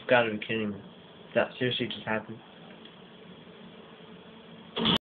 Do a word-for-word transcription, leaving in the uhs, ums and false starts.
You've got to be kidding me. That seriously just happened?